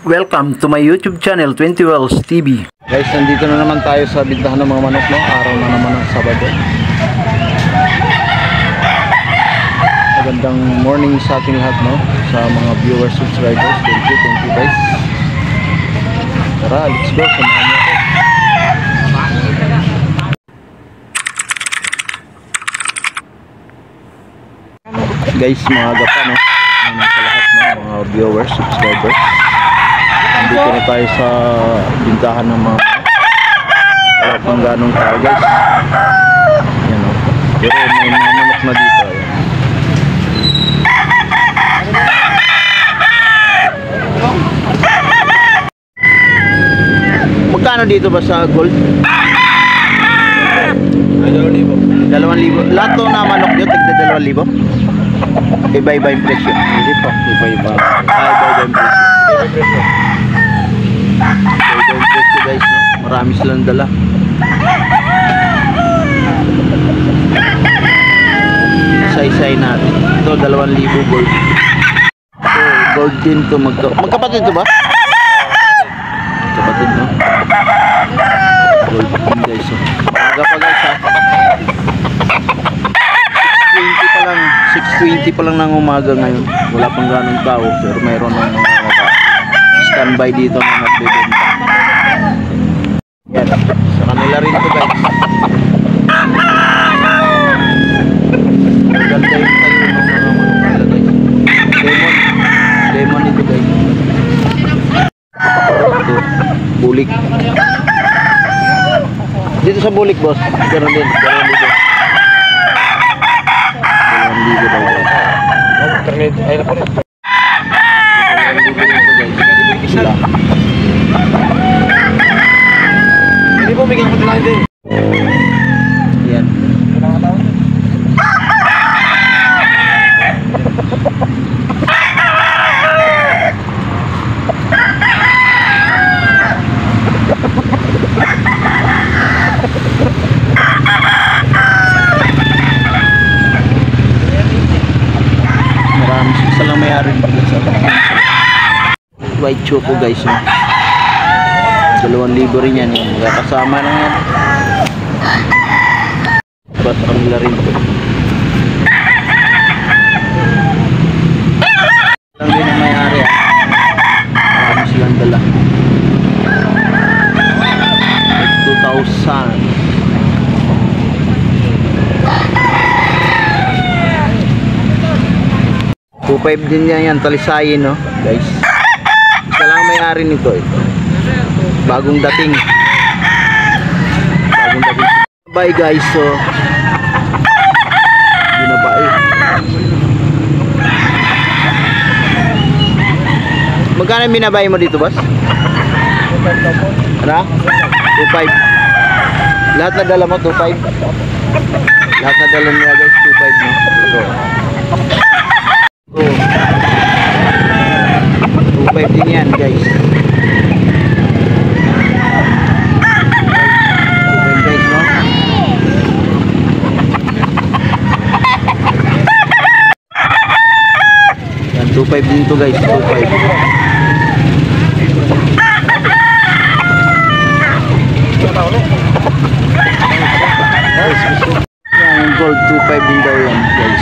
Welcome to my YouTube channel, 20 Wells TV. Guys, nandito na naman tayo sa bintahan ng mga manok, no? Araw na naman ng Sabado. Magandang morning sa ating lahat, no? Sa mga viewers, subscribers. Thank you guys. Tara, let's go. Samahan niyo ako. Guys, maaga pa, no? Sa lahat, no? Mga viewers, subscribers. Nandito na tayo sa bintahan ng mga wala pang ganong tao, guys. Yan, no? Pero may mga manok na dito. Ayan. Magkano dito ba sa gold? 2,000. 2,000. Lahat to na manok nyo, tigda 2,000? Iba-iba yung presyo. Hindi po, iba-iba. Iba-iba yung presyo. Iba-iba yung presyo, guys, no? Marami silang dala. Isa-isay natin. Ito, 2,000 gold. Ito, gold din to. Magkapatid to ba? Kapatid, no? Gold din, guys, no? Maaga pa, guys, ha? 6:20 pa lang ng umaga ngayon. Wala pang ganong tao, pero mayroon ng mga standby dito na nagbebenta. Yan, sa kanila rin ito, guys. Maganda yung tayo ng mga manok nila, guys. Lemon ito, guys. Ito, bulik. Dito sa bulik, boss, gano'n din, 2,000. Ay na po rin. Hindi po, bigyan ko lang din. Yan. Isa lang may-ari sa white choco, guys, no? 2,000 rin yan, kasama na yan. Ba't kanila rin ito lang din ang may-ari, ha? Marami silang dala. 2,000. 2,500 din yan, talisayin, no, guys. Isa lang may-ari nito, ito. Bagong dating. Bye, guys, so binabae. Magkano yung binabae mo dito, boss? Ano? 2,500. Lahat na dala mo, 2,500. Lahat na dala niya, guys, 2,500, no? Ito. 2,500 din yan, guys. 2,500, guys, no? Yan, 2,500 din to, guys. 2,500. Yan, yung gold, 2,500 din daw yan, guys.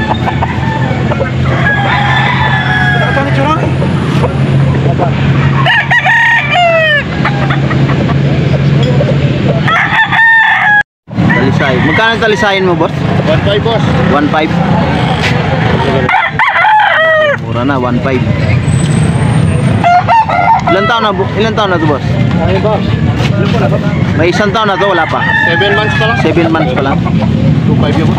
Talisay. Magkano talisayin mo, boss? 1,500, boss. 1,500. Mura na, 1,500. Ilan taon na to, boss? Ay, boss. May isang taon na to, wala pa. 7 months pa lang. 7 months pa lang. 2,500 yun, boss.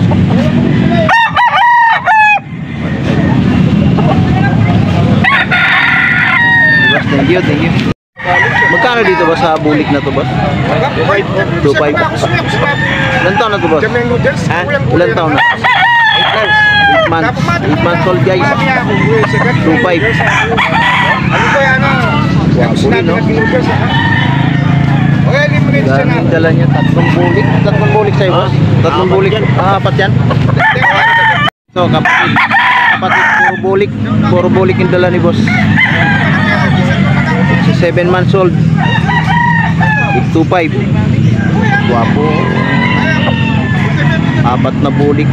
Thank you. Magkano dito ba sa bulik na to, boss? 2,500. Ilan taon na to, boss? Ha? Ilan taon na? 8 months. 8 months old, guys. 2,500. Ano ba yan? Puli, no? Gamit dala niya, 3 bulik. 3 bulik sa'yo, boss? 3 bulik. 4 yan? So, kapatid, puro bulik yung dala ni boss. 7 months old. Big 2.5. Guwapo. 4 na bulik.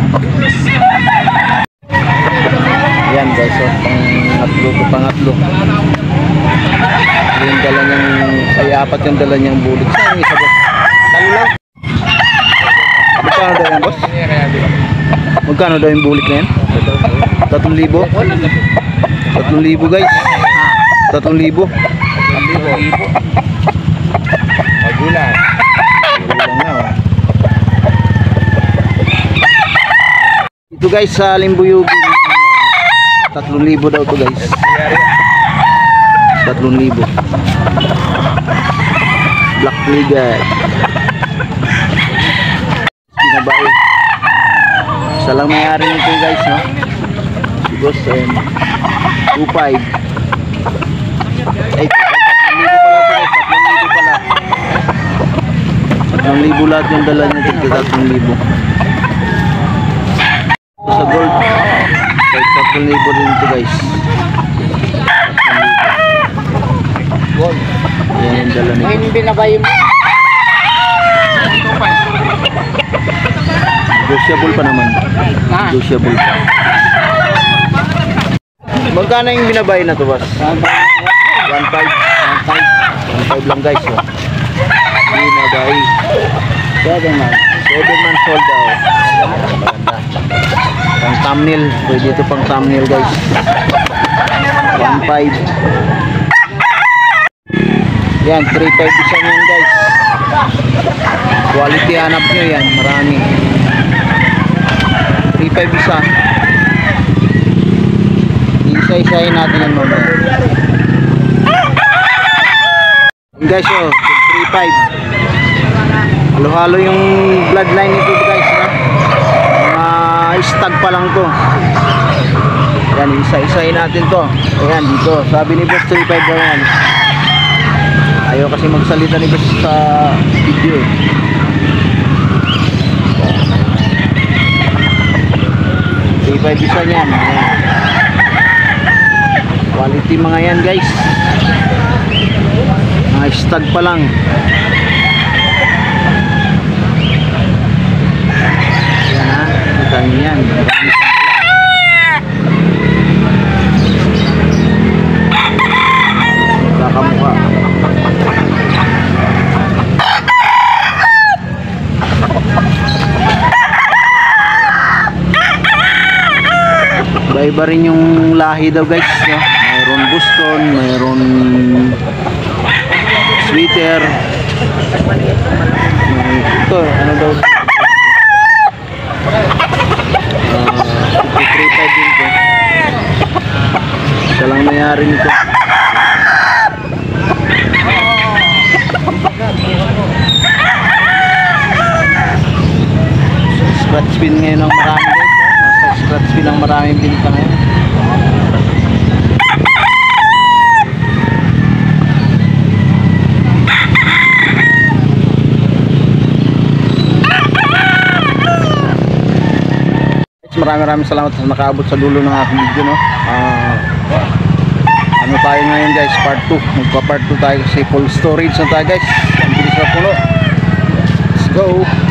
Yan guys, so pangatlo. Yung dala niyang, ay 4 yung dala niyang bulik. Saan yung isa boss? Talo lang. Magkano daw yan boss? Magkano daw yung bulik na yan? 3,000? 3,000 guys. 3,000. Magulang. Ito guys sa Limbuyugin, 3,000 daw to guys. 3,000. Black Liga. Binabae. Isa lang mayari nito guys, no? Si Boss 2.5. Ay, 3,000 pala to guys. 3,000 pala. 3,000 lahat yung dala niya, tigil 3,000. Sa gold, kahit 3,000 din ito guys. 3,000. Gold. Yan yung dala nito. Ngayon binabayin mo. Negotiable pa naman. Negotiable pa. Magkano yung binabay na to boss? 1.5. 1.5 lang guys. Oh. Binabay. 7 months old daw. Pang thumbnail. Pwede ito pang thumbnail guys. 1.5. Yan, 3.5 isa yan guys. Quality hanap nyo yan. Marami. 3.5 isa. Isa-isahin natin yan mamaya. Guys, oh, 3.5. Halo-halo yung bloodline nito guys, na mga stag pa lang to. Yan, isa-isahin natin to. Ayan, dito, sabi ni Boss 3.5 daw yan. Ayaw kasi magsalita ni Boss sa video eh. Isa niyan. Quality mga yan guys. Mga stag pa lang. Yan ha, kita nyo yan. Kakamukha. Iba rin yung lahi daw guys, no? Mayroon Boston, mayroon sweater. Ito, ano daw? 53.5 din to. Isa lang mayari nito. Scratch pin ngayon ang marami guys. Scratch pin ang maraming binta ngayon. Maraming salamat sa nakaabot sa dulo ng aking video, no? Ano tayo ngayon guys, part 2. Magpa part 2 tayo kasi full storage na tayo guys. Ang bilis na puno. Let's go.